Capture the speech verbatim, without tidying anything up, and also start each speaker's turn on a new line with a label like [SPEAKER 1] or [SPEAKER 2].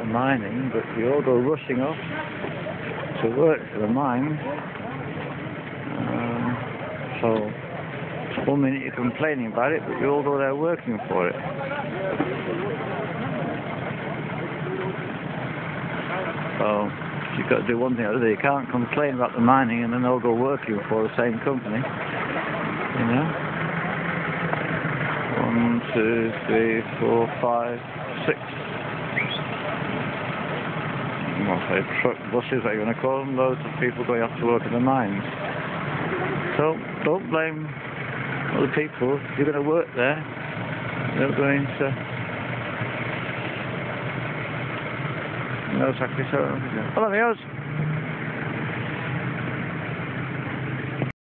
[SPEAKER 1] mining, but you all go rushing off to work for the mine. Um, so, one minute you're complaining about it, but you all go there working for it. So, you've got to do one thing or the other. You can't complain about the mining and then all go working for the same company. You know? One, two, three, four, five, six. Well, say truck buses, what you want to call them, loads of people going off to work in the mines. So, don't blame other people. You're going to work there. You're going to... No sacrifice. Hola, amigos.